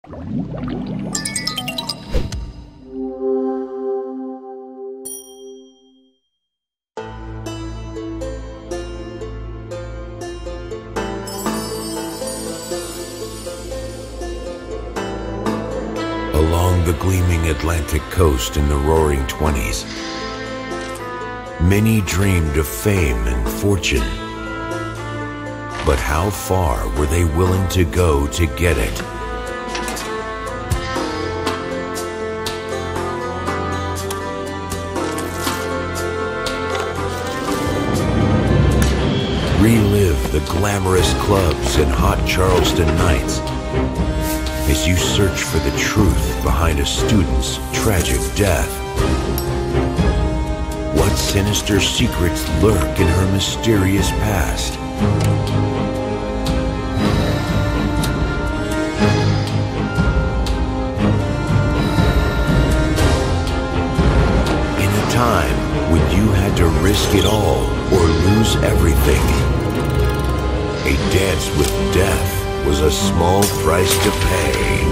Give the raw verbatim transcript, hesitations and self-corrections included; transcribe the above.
Along the gleaming Atlantic coast in the roaring twenties, many dreamed of fame and fortune. But how far were they willing to go to get it? Relive the glamorous clubs and hot Charleston nights as you search for the truth behind a student's tragic death. What sinister secrets lurk in her mysterious past? In a time when you had to risk it all or lose everything, a dance with death was a small price to pay.